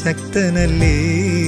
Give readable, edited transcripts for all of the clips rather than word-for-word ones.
ശക്തനല്ലേ.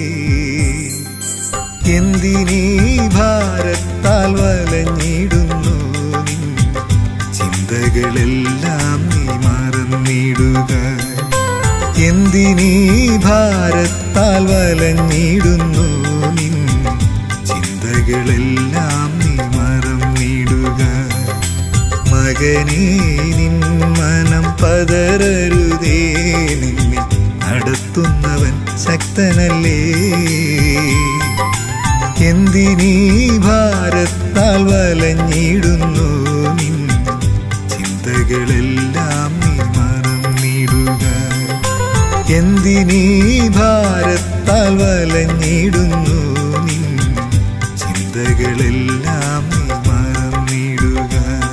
എന്തിനീ ഭാരത്താൽ വലഞ്ഞിടുന്നു നിൻ ചിന്തകളെല്ലാം നീ മറന്നിടുക. എന്തിനീ ഭാരത്താൽ വലഞ്ഞിടുന്നു നിൻ ചിന്തകളെല്ലാം നീ മറന്നിടുക. മകനേ നിൻ മനം പതറരുതേ, നിന്നെ നടത്തുന്നവൻ ശക്തനല്ലേ. എന്തിനീ ഭാരത്താൽ വലഞ്ഞിടുന്നു നിൻ ചിന്തകളെല്ലാം നീ മറന്നിടുക. എന്തിനീ ഭാരത്താൽ വലഞ്ഞിടുന്നു നിൻ ചിന്തകളെല്ലാം നീ മറന്നിടുക.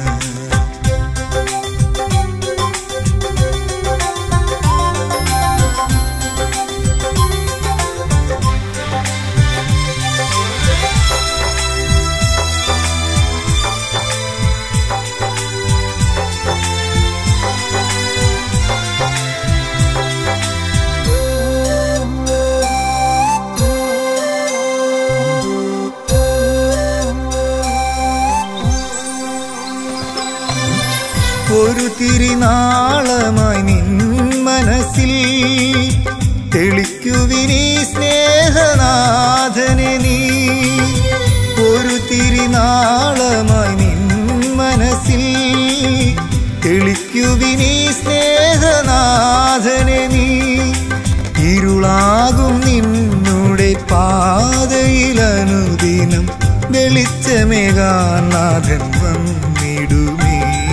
ഒരു തിരിനാളമായി നിൻ മനസ്സിൽ തെളിക്കുവിനീ സ്നേഹനാഥനെ നീ. ഒരു തിരിനാളമായി നിൻ മനസ്സിൽ തെളിക്കുവിനീ സ്നേഹനാഥനെ നീ. ഇരുളാകും നിന്നുടെ പാതയിലനുദിനം വെളിച്ചമേകാൻ നാഥൻ വന്നിടുമേ.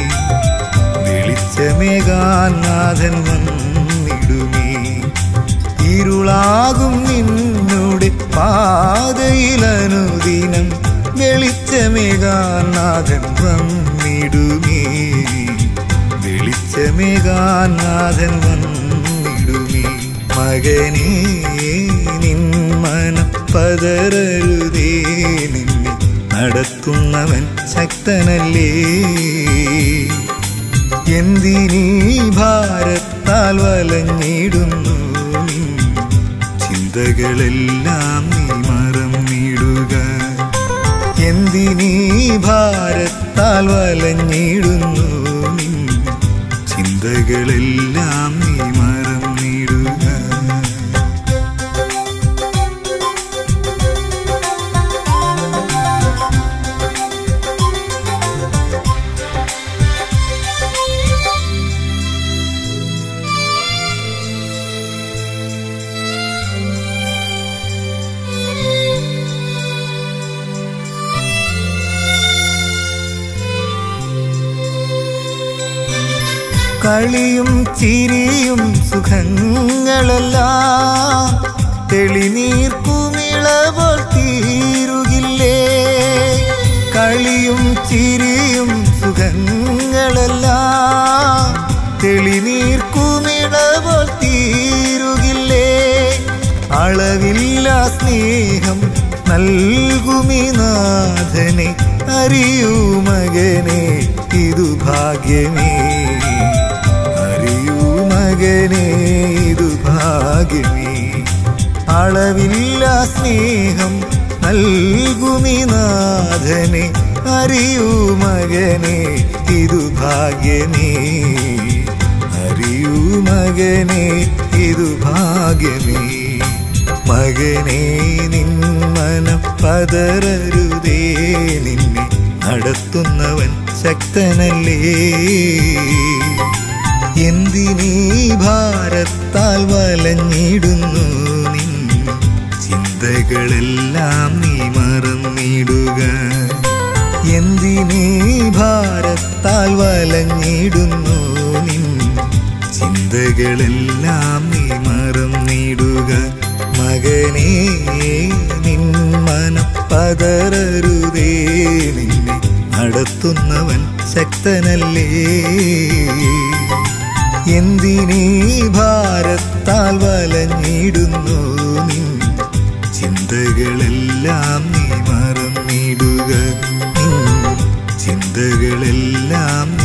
വെളിച്ചമേകാൻ നാഥൻ വന്നിടുമേ. ഇരുളാകും നിന്നുടെ പാതയിലനുദിനം വെളിച്ചമേകാൻ നാഥൻ വന്നിടുമേ. വെളിച്ചമേകാൻ നാഥൻ വന്നിടുമേ. മകനേ നിൻ മനം പതറരുതേ, നിന്നെ നടത്തുന്നവൻ ശക്തനല്ലേ. എന്തിനീ ഭാരത്താൽ വലഞ്ഞിടുന്നു നിൻ ചിന്തകളെല്ലാം നീ മറന്നിടുക. എന്തിനീ ഭാരത്താൽ വലഞ്ഞിടുന്നു നിൻ ചിന്തകളെല്ലാം നീ മറന്നിടുക. കളിയും ചിരിയും സുഖങ്ങളെല്ലാം തെളിനീർക്കുമിളപോൽ തീരുകില്ലേ. കളിയും ചിരിയും സുഖങ്ങളെല്ലാം തെളിനീർക്കുമിളപോൽ തീരുകില്ലേ. അളവില്ല സ്നേഹം നൽകുമീ നാഥനെ അറിയൂ മകനെ, ഇതു ഭാഗ്യമേ. അറിയൂ മകനെ, ഇതു ഭാഗ്യമേ. അളവില്ല സ്നേഹം നൽകുമീ നാഥനെ അറിയൂ മകനെ, ഇതു ഭാഗ്യമേ. അറിയൂ മകനെ, ഇതു ഭാഗ്യമേ. മകനേ നിൻ മനം പതറരുതേ, നിന്നെ നടത്തുന്നവൻ ശക്തനല്ലേ. എന്തിനീ ഭാരത്താൽ വലഞ്ഞിടുന്നു നിൻ ചിന്തകളെല്ലാം നീ മറന്നിടുക. എന്തിനീ ഭാരത്താൽ വലഞ്ഞിടുന്നു നിൻ ചിന്തകളെല്ലാം നീ മറന്നിടുക. മകനേ നിൻ മനം പതറരുതേ, നിന്നെ നടത്തുന്നവൻ ശക്തനല്ലേ. എന്തിനീ ഭാരത്താൽ വലഞ്ഞിടുന്നു നിൻ ചിന്തകളെല്ലാം നീ മറന്നിടുക. ചിന്തകളെല്ലാം